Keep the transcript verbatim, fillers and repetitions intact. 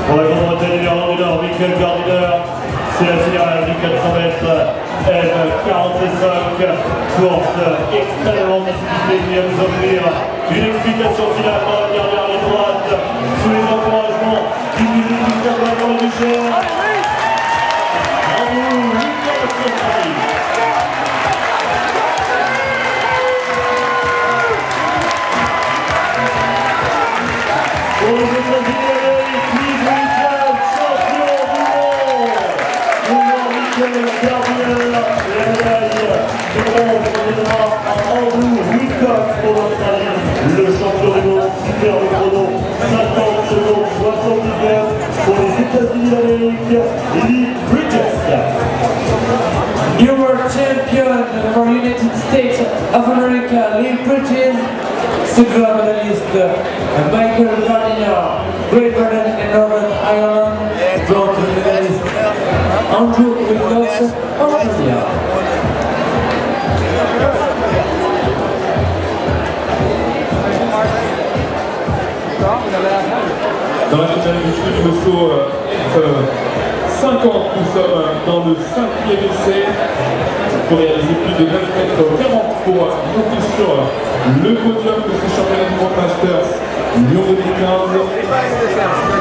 Pour la grande retraite du Nord, Michael Gardiner, c'est la finale du quatre cents mètres M quarante-cinq, course extrêmement difficile qui va nous offrir une explication finale dans la dernière ligne droite, sous les encouragements du musique du Carbone dans le Ducher. Bravo, Lucas Santari. Pour les États-Unis d'Amérique, Michael, champion du monde. Pour Michael Gardiner, la médaille de bronze reviendra à Andrew Wilcox pour l'Australie. Le champion du monde, super le chrono, cinquante secondes soixante-dix-neuf. Pour les États-Unis d'Amérique, Lee Bridges. New World Champion for United States of America, Lee Bridges. Silver medalist Michael Gardiner, Great Britain and Northern Ireland. Bronze medalist Andrew Wilcox, Australia. Dans la finale du du saut F cinquante, nous sommes dans le cinquième essai. Il faut réaliser plus de neuf mètres quarante pour monter sur le podium de ce championnat du monde Masters Lyon deux mille quinze.